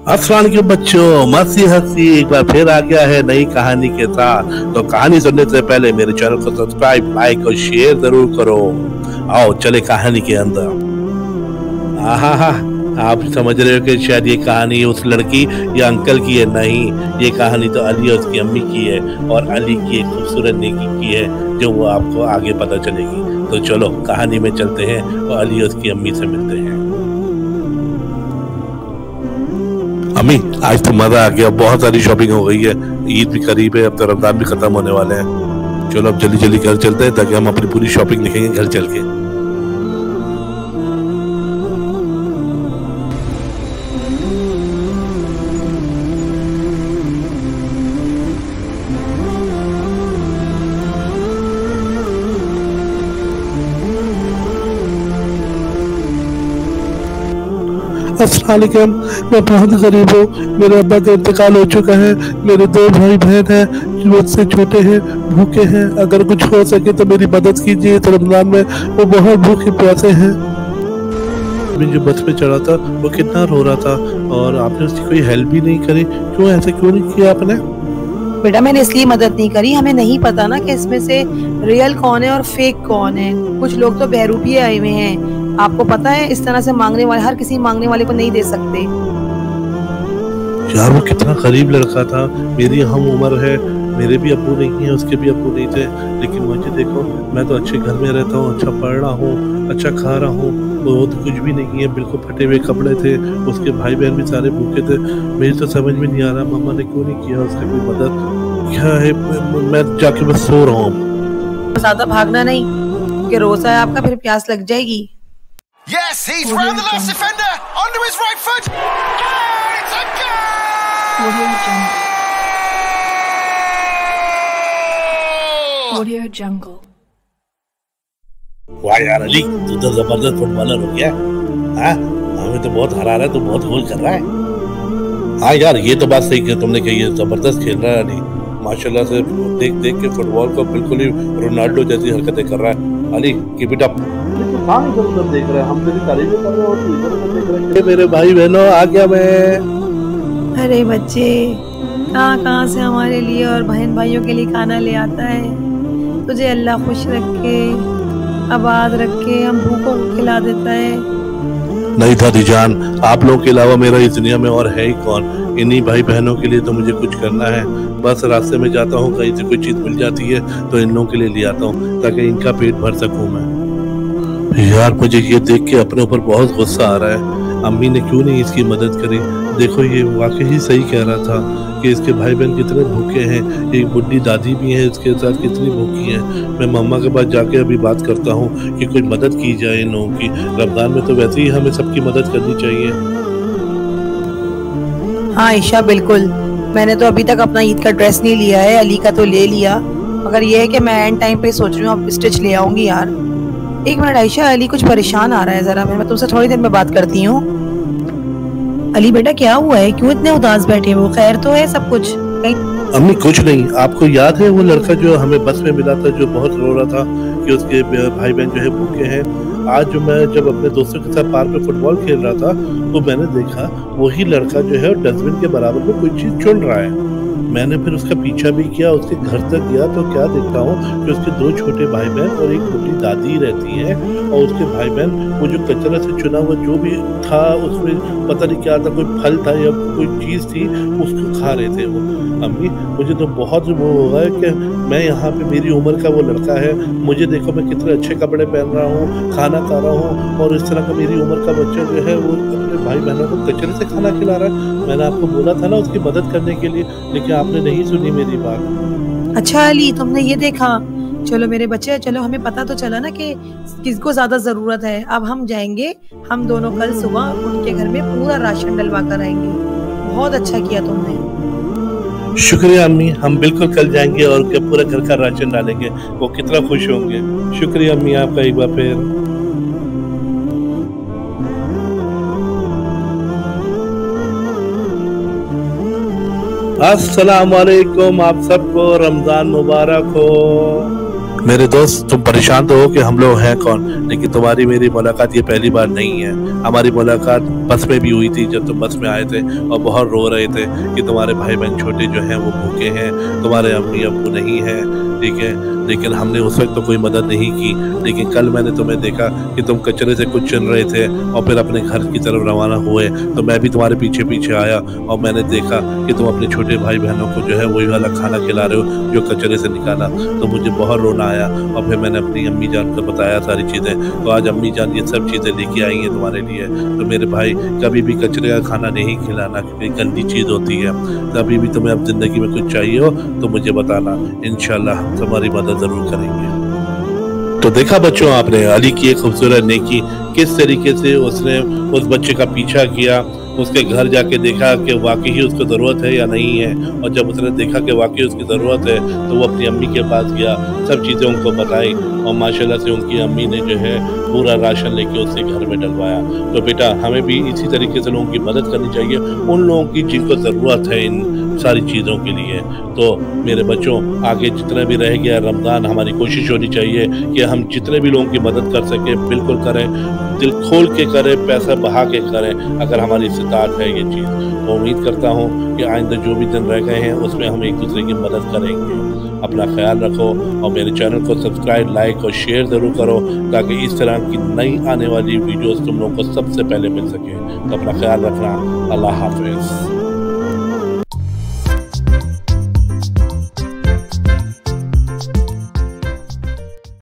अस्सलाम के बच्चों, मस्ती हंसी एक बार फिर आ गया है नई कहानी के साथ। तो कहानी सुनने से पहले मेरे चैनल को सब्सक्राइब, लाइक और शेयर जरूर करो। आओ चले कहानी के अंदर। आहा, आप समझ रहे हो कि शायद ये कहानी उस लड़की या अंकल की है। नहीं, ये कहानी तो अली और उसकी अम्मी की है, और अली की एक खूबसूरत नेकी की है जो वो आपको आगे पता चलेगी। तो चलो कहानी में चलते हैं और अली और उसकी अम्मी से मिलते हैं। अम्मी, आज तो मजा आ गया, बहुत सारी शॉपिंग हो गई है। ईद भी करीब है, अब तो रमजान भी खत्म होने वाले हैं। चलो अब जल्दी जल्दी घर चलते हैं ताकि हम अपनी पूरी शॉपिंग लिखेंगे घर चल के। अस्सलाम वालेकुम, मैं बहुत गरीब हूँ। मेरे अब्बा का इंतकाल हो चुका है। मेरे 2 भाई बहन हैं जो मुझसे छोटे हैं, भूखे हैं। अगर कुछ हो सके तो मेरी मदद कीजिए। तो रमजान में वो बहुत भूखे प्यासे हैं। मैं जो बस में चढ़ा था वो कितना रो रहा था, और आपने उसकी कोई हेल्प भी नहीं करी। क्यों, ऐसा क्यों नहीं किया आपने? बेटा, मैंने इसलिए मदद नहीं करी, हमें नहीं पता ना कि इसमें से रियल कौन है और फेक कौन है। कुछ लोग तो बहरूपी आए हुए हैं, आपको पता है। इस तरह से मांगने वाले, हर किसी मांगने वाले को नहीं दे सकते। यार वो कितना गरीब लड़का था, मेरी हम उम्र है। मेरे भी अब्बू नहीं है, उसके भी अब्बू नहीं थे, लेकिन मुझे देखो, मैं तो अच्छे घर में रहता हूँ, अच्छा पढ़ रहा हूँ, अच्छा खा रहा हूँ। वो तो कुछ भी नहीं है, बिल्कुल फटे हुए कपड़े थे। उसके भाई बहन भी सारे भूखे थे। मेरी तो समझ में नहीं आ रहा मम्मा ने क्यों नहीं किया उसकी कोई मदद। क्या है, मैं जाके बस सो रहा हूँ। ज्यादा भागना नहीं, क्योंकि रोजा है आपका, फिर प्यास लग जाएगी। Yes, he's round the last defender onto his right foot. Oh, it's a goal! Audio Jungle. वाह यार अली, तू तो जबरदस्त फुटबॉलर हो गया। हाँ, हमें तो बहुत हरा रहा है, तू बहुत गोल कर रहा है। हाँ यार, ये तो बात सही कि तुमने कही है, जबरदस्त खेल रहा है अली। माशाल्लाह से देख देख के फुटबॉल को बिल्कुल ही रोनाल्डो जैसी हरकतें कर रहा है। Ali keep it up. इधर देख रहे हैं, हम तेरी तारीफ कर रहे हैं और तू इधर देख रहा है। मेरे भाई बहनों, आ गया मैं। अरे बच्चे, कहाँ कहाँ से हमारे लिए और बहन भाइयों के लिए खाना ले आता है। तुझे अल्लाह खुश रखे, आबाद रखे, हम भूखों को खिला देता है। नहीं दादी जान, आप लोगों के अलावा मेरा इस दुनिया में और है ही कौन। इन्हीं भाई बहनों के लिए तो मुझे कुछ करना है। बस रास्ते में जाता हूँ, कहीं से कोई चीज मिल जाती है तो इन लोगों के लिए ले आता हूँ ताकि इनका पेट भर सकूँ मैं। यार मुझे ये देख के अपने ऊपर बहुत गुस्सा आ रहा है। अम्मी ने क्यों नहीं इसकी मदद करी। देखो, ये वाकई ही सही कह रहा था कि इसके भाई बहन कितने भूखे हैं। एक बुढ़ी दादी भी है इसके साथ, कितनी भूखी है। मैं मम्मा के पास जाके अभी बात करता हूँ कि कोई मदद की जाए इन लोगों की। रमजान में तो वैसे ही हमें सबकी मदद करनी चाहिए। हाँ ईशा, बिल्कुल। मैंने तो अभी तक अपना ईद का ड्रेस नहीं लिया है, अली का तो ले लिया, मगर ये है कि मैं एंड टाइम पे सोच रही हूँ अब स्टिच ले आऊंगी। यार एक मिनट आयशा, अली कुछ परेशान आ रहा है, जरा मैं तुमसे थोड़ी देर में बात करती हूँ। अली बेटा, क्या हुआ है, क्यों इतने उदास बैठे हो? खैर तो है सब कुछ? अम्मी कुछ नहीं। आपको याद है वो लड़का जो हमें बस में मिला था, जो बहुत रो रहा था कि उसके भाई बहन जो है भूखे हैं? आज मैं जब अपने दोस्तों के साथ पार्क में फुटबॉल खेल रहा था तो मैंने देखा वही लड़का जो है डस्टबिन के बराबर में कोई चीज चुन रहा है। मैंने फिर उसका पीछा भी किया, उसके घर तक गया तो क्या देखता हूँ कि उसके 2 छोटे भाई बहन और एक बुढ़ी दादी रहती है, और उसके भाई बहन वो जो कचरा से चुना हुआ जो भी था उसमें पता नहीं क्या था, कोई फल था या कोई चीज थी, उसको खा रहे थे वो। अम्मी मुझे तो बहुत वो होगा है कि मैं यहाँ पे, मेरी उम्र का वो लड़का है, मुझे देखो मैं कितने अच्छे कपड़े पहन रहा हूँ, खाना खा रहा हूँ, और इस तरह का मेरी उम्र का बच्चा जो है वो अपने भाई बहनों को कचरे से खाना खिला रहा है। मैंने आपको बोला था ना उसकी मदद करने के लिए, लेकिन आपने नहीं सुनी मेरी बात। अच्छा अली, तुमने ये देखा? चलो मेरे बच्चे, चलो हमें पता तो चला ना कि किसको ज्यादा जरूरत है। अब हम जाएंगे, हम दोनों कल सुबह उनके घर में पूरा राशन डलवा कर आएंगे। बहुत अच्छा किया तुमने। शुक्रिया अम्मी, हम बिल्कुल कल जाएंगे और पूरा घर का राशन डालेंगे। वो कितना खुश होंगे। शुक्रिया अम्मी आपका एक बार फिर। अस्सलाम वालेकुम, आप सबको रमजान मुबारक हो। मेरे दोस्त, तुम परेशान तो हो कि हम लोग हैं कौन, लेकिन तुम्हारी मेरी मुलाकात ये पहली बार नहीं है। हमारी मुलाकात बस में भी हुई थी, जब तुम बस में आए थे और बहुत रो रहे थे कि तुम्हारे भाई बहन छोटे जो हैं वो भूखे हैं, तुम्हारे अम्मी अब्बू नहीं हैं, ठीक है। लेकिन हमने उस वक्त तो कोई मदद नहीं की, लेकिन कल मैंने तुम्हें देखा कि तुम कचरे से कुछ चुन रहे थे और फिर अपने घर की तरफ रवाना हुए, तो मैं भी तुम्हारे पीछे पीछे आया और मैंने देखा कि तुम अपने छोटे भाई बहनों को जो है वही वाला खाना खिला रहे हो जो कचरे से निकाला। तो मुझे बहुत रोना आया और फिर मैंने अपनी अम्मी जान को बताया सारी चीज़ें, तो आज अम्मी जान ये सब चीज़ें लेके आई हैं तुम्हारे लिए। तो मेरे भाई, कभी भी कचरे का खाना नहीं खिलाना, क्योंकि गंदी चीज़ होती है। कभी भी तुम्हें अब ज़िंदगी में कुछ चाहिए हो तो मुझे बताना, इंशाल्लाह हम तुम्हारी मदद ज़रूर करेंगे। तो देखा बच्चों, आपने अली की एक खूबसूरत नेकी, किस तरीके से उसने उस बच्चे का पीछा किया, उसके घर जाके देखा कि वाकई ही उसको ज़रूरत है या नहीं है, और जब उसने देखा कि वाकई उसकी ज़रूरत है तो वो अपनी अम्मी के पास गया, सब चीज़ें उनको बताई और माशाल्लाह से उनकी अम्मी ने जो है पूरा राशन लेके उसके घर में डलवाया। तो बेटा, हमें भी इसी तरीके से लोगों की मदद करनी चाहिए, उन लोगों की जिनको ज़रूरत है इन सारी चीज़ों के लिए। तो मेरे बच्चों, आगे जितना भी रह गया रमज़ान, हमारी कोशिश होनी चाहिए कि हम जितने भी लोगों की मदद कर सकें बिल्कुल करें, दिल खोल के करें, पैसा बहा के करें, अगर हमारी इस्तात है ये चीज़। तो उम्मीद करता हूँ कि आइंदा जो भी दिन रह गए हैं उसमें हम एक दूसरे की मदद करेंगे। अपना ख्याल रखो और मेरे चैनल को सब्सक्राइब, लाइक और शेयर ज़रूर करो, ताकि इस तरह की नई आने वाली वीडियोस तुम लोगों को सबसे पहले मिल सके। तो अपना ख्याल रखना। अल्लाह हाफ़िज़।